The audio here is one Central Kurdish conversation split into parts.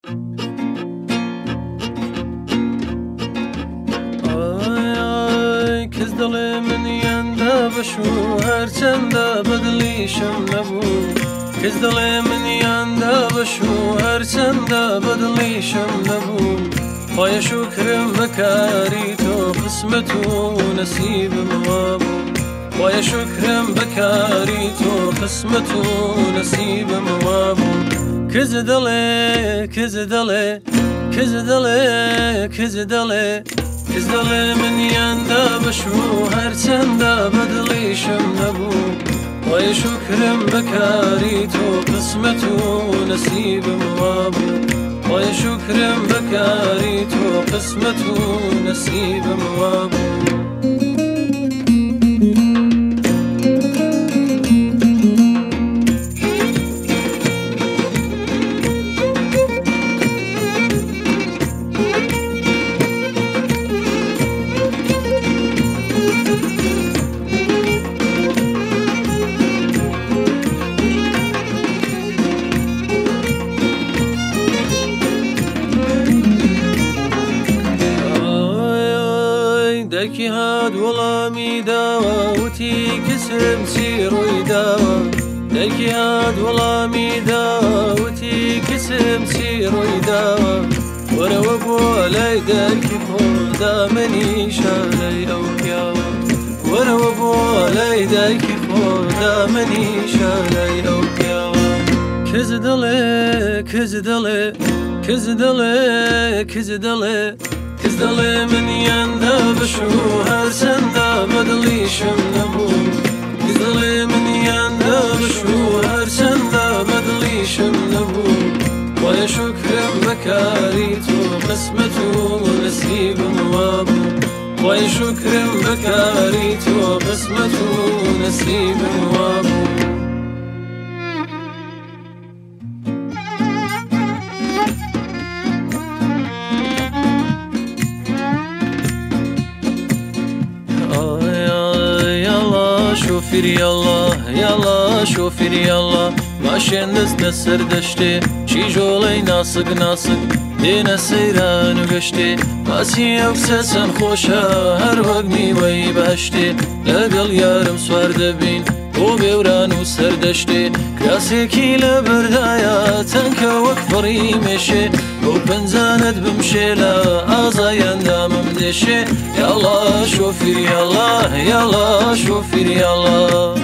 کەس دەڵێ منیاندا بەشوو هەرچەندە بەدڵیشم نەبوو کەس دەڵێ منیاندا بەشوو هەرچەندە بەدڵیشم نەبوو خۆیە شوکرم بەکاری تۆ قسمەت و نەسیبم وابوو خۆیە شوکرم بەکاری تۆ قسمەت و نەسیبم وابوو کەس دەڵێ کەس دەڵێ کەس دەڵێ کەس دەڵێ کەس دەڵێ منیاندا بەشوو هەرچەندە بەدڵیشم نەبوو خۆیە شوکرم بەکاری تۆ قسمەت و نەسیبم وابوو خۆیە شوکرم بەکاری تۆ قسمەت و نەسیبم وابوو دایکی هات وەڵامی داوە وتی کەسم چی ڕووی داوە دایکی هات وەڵامی داوە وتی کەسم چی ڕووی داوە وەرەوە بۆ لای دایکی خۆدا منیشە لای ئەو پیاوە وەرەوە بۆ لای دایکی خۆدا منیشە لای ئەو پیاوە کەس دەڵێ کەس دەڵێ کەس دەڵێ کەس دەڵێ کەس دەڵێ منیاندا بەشوو هەرچەندە بەدڵیشم نەبوو کەس دەڵێ منیاندا بەشوو هەرچەندە بەدڵیشم نەبوو خۆیە شوکرم بەکاری تۆ قسمەت و نەسیبم وابوو خۆیە شوکرم بەکاری تۆ قسمەت و نەسیبم وابوو شوفیر یاڵا یاڵا شوفیر یاڵا ماشێن دەستە سەر دەشتێ چیژۆڵەی ناسک ناسک دێنە سەیران و گەشتێ باسی ئەو کسە چەند خۆشە هەر وەک میوەی بەهەشتێ لەگەڵ یارم سوار دەبین بۆ بێوران و سەردەشتێ کراسێکی لە بەردایە تەنکە وەک فڕی مێشێ بۆ پەنجانت بمشێ لە ئازایەندامم دێشێ یاڵا شوفیر یاڵا یاڵا شوفیر یاڵا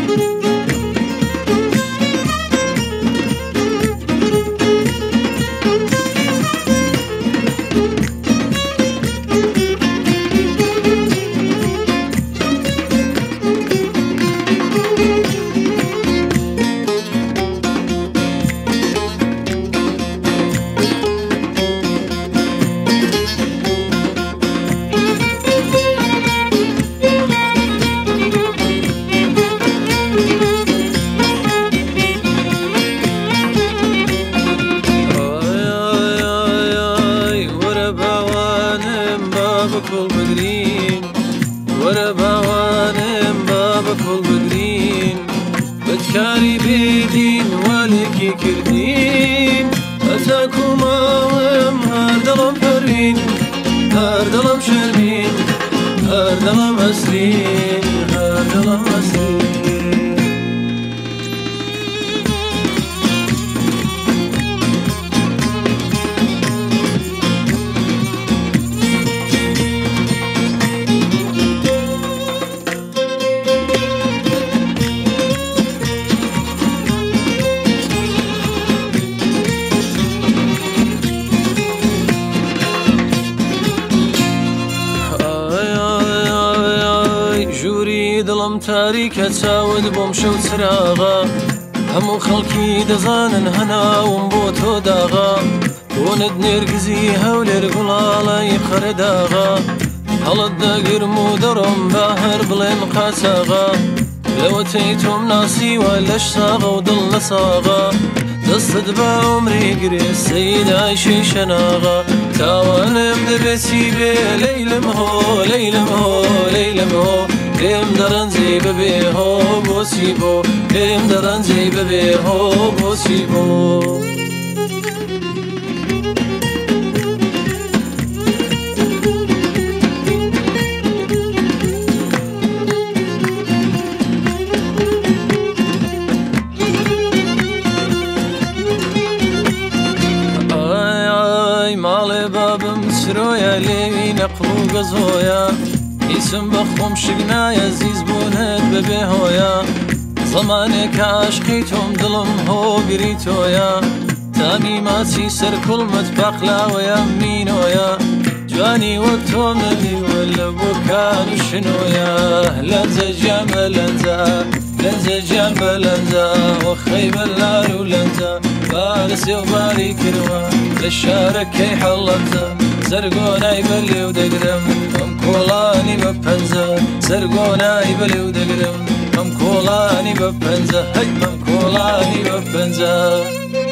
بکۆڵ بگرین وەرە باوانم با بکۆڵ بگرین بەدکاری بێدین والێکی کردین هەتاکو ماوەم هەر دەڵم پەروین هەر دەڵم شەرمین هەر دەڵم ئەسرین هەر دەڵم ئەسرین دڵم تاریکە چاوت بۆم شەو چراغا هەموو خەڵکی دەزانن هەناوم بۆ تۆ داغا بۆنت نێرگزی هەولێر گوڵاڵی قەرەداغا هەڵت دەگرم و دەڕۆم با هەر بڵێم قاچاغا لەوەتەی تۆم ناسیوە لەش ساغە و دڵ لە ساغا دەستت بە عومری گرێ سەیدای شەناغا تاوانم دەبێتی بێ لەیلم هۆ لەیلم هۆ لەیلم هۆ لێم دەڕەنجی ببێ هۆ بۆچی بۆ لێم دەڕەنجی ببێ هۆ بۆچی بۆ سرويا ليوي نقلو قزويا اسم بخوم شقنايا زيز بونت ببهويا زمانك عشقيتهم دلم هو قريتويا تامي ماسي سر كل متبقلا ويمينويا جواني وقتهم اللي ولا بكان شنويا لنزا جمل لنزا جمل لنزا وخيب اللار ولنزا بارسي وباري كروا للشارك كي حلنزا سرقونا يبلي ودقرم ام كولاني ببنزا سرقونا يبلي ودقرم ام كولاني ببنزا هي ام كولاني ببنزا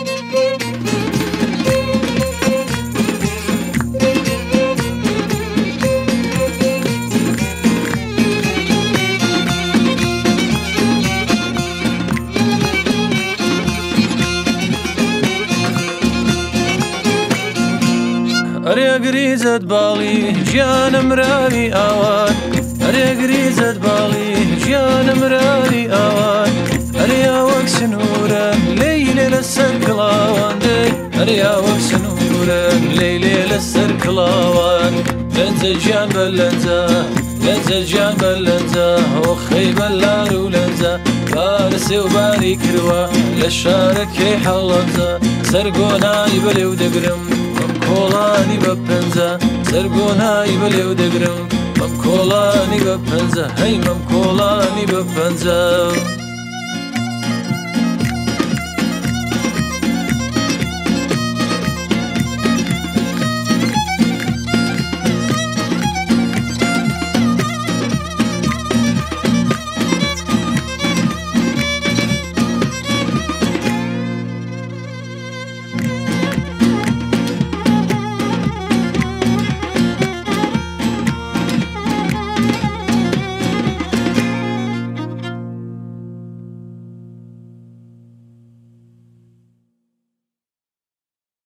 أريا قريزة بالي جيان مراري أوان أريا قريزة بالي جيان مراري أوان أريا وكس نورا ليلي للسركلاوان أريا وكس نورا ليلي للسركلاوان لنزا جيان بلنزا لنزا جيان بلنزا وخي بلار ولنزا بارسي وباري كروا للشارك حلنزا سرقونا يبلي ودقرم كولاني ببنزا سرقونا يبلي ودقرم مم كولاني ببنزا هي مم كولاني ببنزا